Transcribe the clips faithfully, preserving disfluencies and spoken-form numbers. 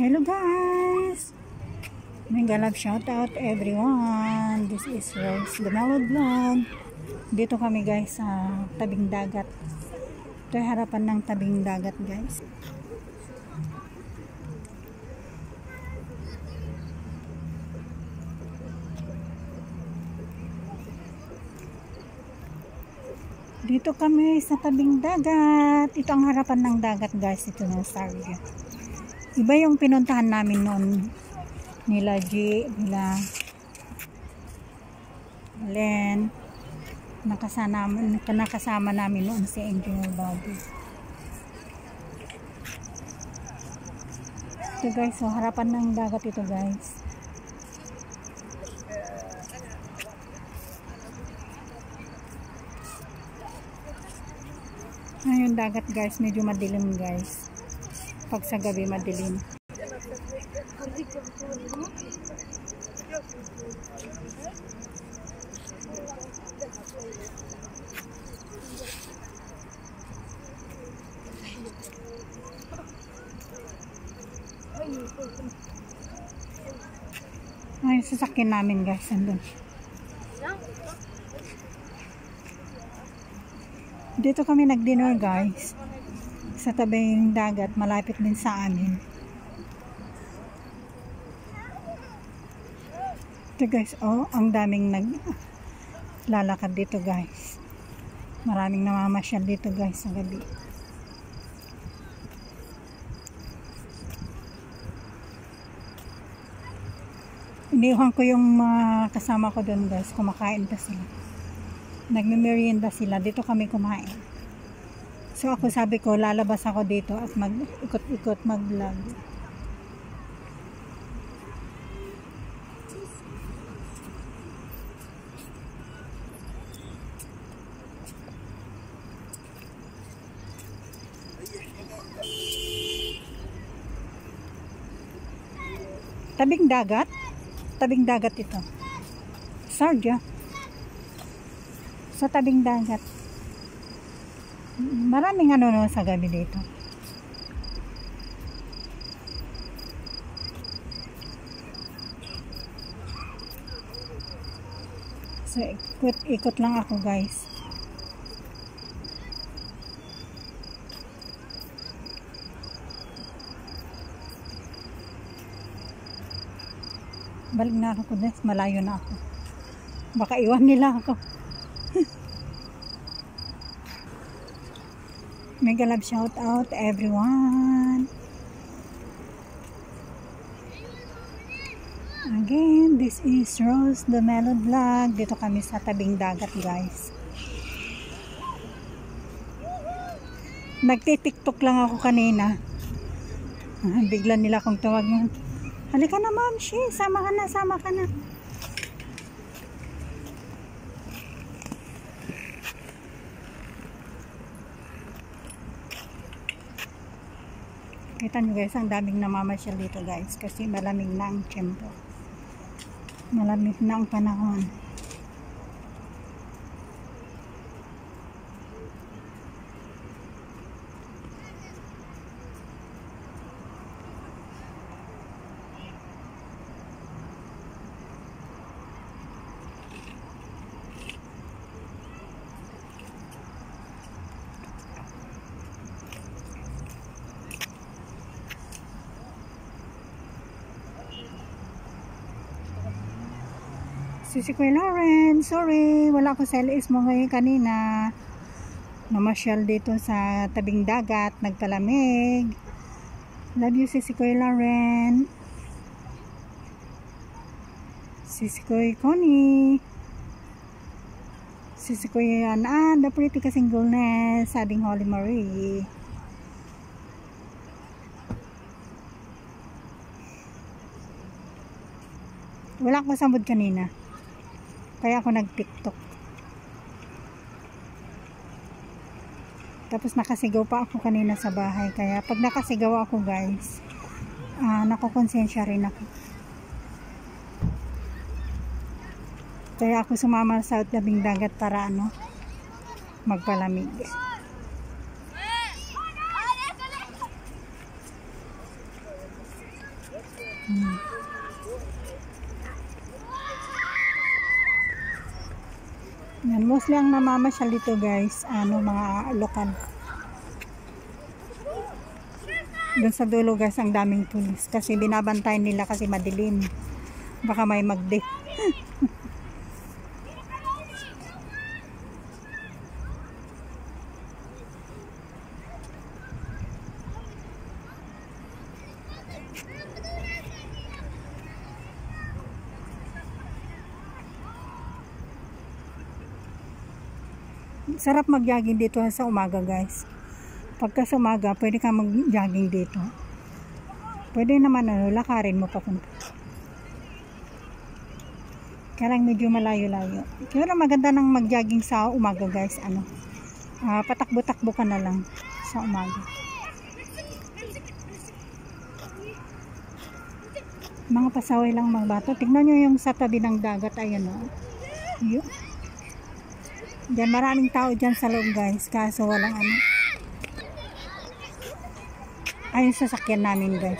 Hello guys! Mega love shout out everyone. This is Rose the Mellow Vlog. Dito kami guys sa tabing dagat. Ito ay harapan ng tabing dagat guys. Dito kami sa tabing dagat. Ito ang harapan ng dagat guys. Ito ng Sarga. Iba yung pinuntahan namin noon. Nila G, nila Len. Nakasama, nakasama namin noon si Engineer Bobby. Ito guys, so harapan ng dagat ito guys. Ngayon dagat guys, medyo madilim guys. Pag sa gabi madilim. Ay, sasakyan namin guys, andun. Dito kami nag-dinner guys. Sa tabing dagat, malapit din sa amin. Ito guys, oh, ang daming naglalakad dito guys. Maraming namamasyal dito guys sa gabi. Iniuhan ko yung mga kasama ko doon guys, kumakain pa sila. Nagme-merienda sila, dito kami kumain. So ako sabi ko, lalabas ako dito at mag-ikot-ikot mag-vlog. Tabing dagat? Tabing dagat ito. Sarga. Sa tabing dagat. Maraming ano no sa gabi dito. So ikot, ikot lang ako guys. Balik na ako guys, malayo na ako. Baka iwan nila ako. Mega love shout out everyone. Again, this is Rose the Mellow Vlog. Dito kami sa tabing dagat guys. Nagti-tiktok lang ako kanina. Ah, bigla nila akong tawag nga. Halika na ma'am, she, sama ka na, sama ka na. Kita nyo guys, ang daming namamasyal dito guys kasi malamig na ang tiyempo. Malamig na ang panahon. Si Kuya Lauren, sorry, wala ko sa L S mo ngayon kanina. Namasyal dito sa tabing dagat, nagpalamig. Love you si Kuya Lauren. Si Kuya Connie. Si Kuya Ana, the pretty kasingleness, ading Holy Marie. Wala ko sambod kanina. Kaya ako nag-tiktok. Tapos nakasigaw pa ako kanina sa bahay. Kaya pag nakasigaw ako guys, uh, nakukonsensya rin ako. Kaya ako sumama sa tabing dagat para ano, magpalamig. Hmm. Yan, mostly ang namamasyal dito guys, ano, mga lokal. Doon sa dulo guys, ang daming pulis kasi binabantayan nila kasi madilim. Baka may magde. Sarap mag-jogging dito sa umaga guys. Pagka sa umaga, pwede ka mag-jogging dito. Pwede naman ano, lakarin mo papunta. Kaya lang medyo malayo-layo. Pero maganda nang mag-jogging sa umaga guys. Ano, uh, patakbo-takbo ka na lang sa umaga. Mga pasaway lang mga bato. Tignan nyo yung sa tabi ng dagat. Ayan o. Yun. Diyan maraming tao dyan sa loob guys. Kaso walang ano. Ayun sasakyan namin guys.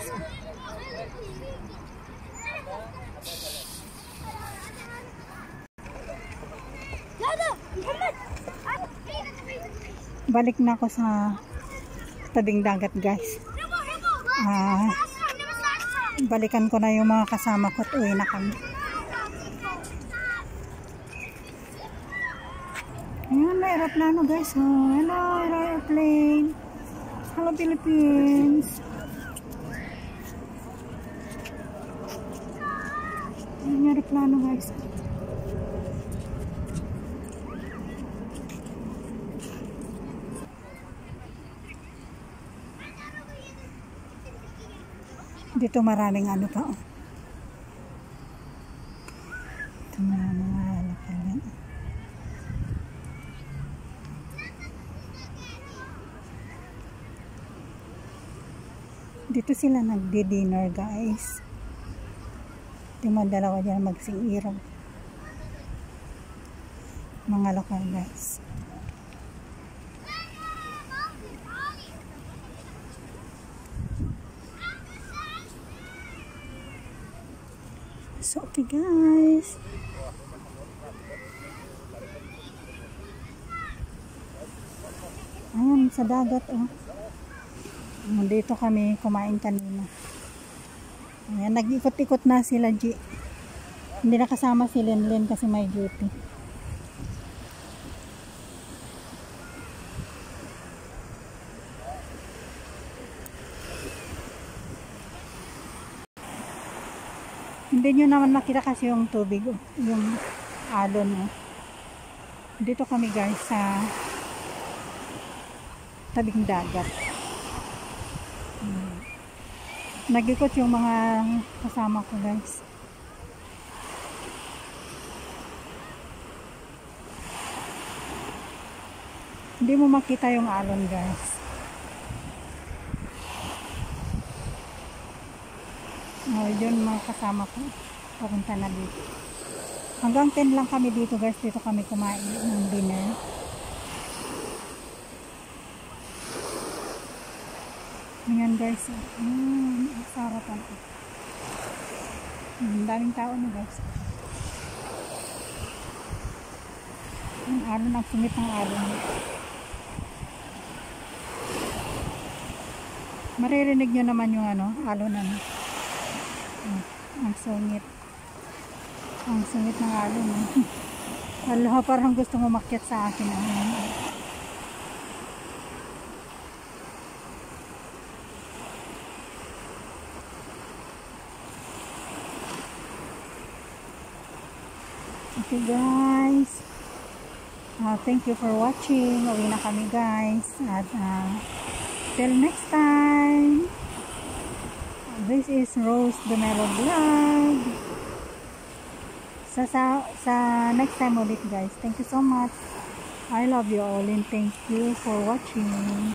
Balik na ako sa tabing dagat guys. Ah, balikan ko na yung mga kasama ko at uwi na kami. Ayan, may aeroplano guys. Oh, hello, aeroplane. Hello Philippines. Ayan, may aeroplano guys. Dito maraming ano pa oh. Ito maraming alakalan. Dito sila nagdi-dinner guys. Ito yung dalawa dyan magsing-iraw. Mga lokal guys. So okay guys. Ayan sa dagat oh. Dito kami kumain kanina. Ayan, nag-ikot-ikot na sila G. Hindi nakasama si Lenlen kasi may duty. Hindi nyo naman makita kasi yung tubig oh, yung alon oh. Dito kami guys sa tabing dagat. Hmm. Nag-ikot yung mga kasama ko guys. Hindi mo makita yung alon guys. Oh, yun mga kasama ko. Papunta na dito. Hanggang ten lang kami dito guys. Dito kami kumain ng dinner. Ayan guys. Hmm, sarapan ko. Hmm, daming tao na guys. Ang alon, ang sungit ng alon. Maririnig nyo naman yung ano, alon ano. Hmm, ang sungit. Ang sungit ng alon. Aloha, parang gusto mo makyat sa akin. Ano. Okay guys, uh, thank you for watching. Uwi na kami guys, at uh, till next time. This is Rose Dumelo Vlog. Sa, sa, sa next time ulit guys. Thank you so much. I love you all and thank you for watching.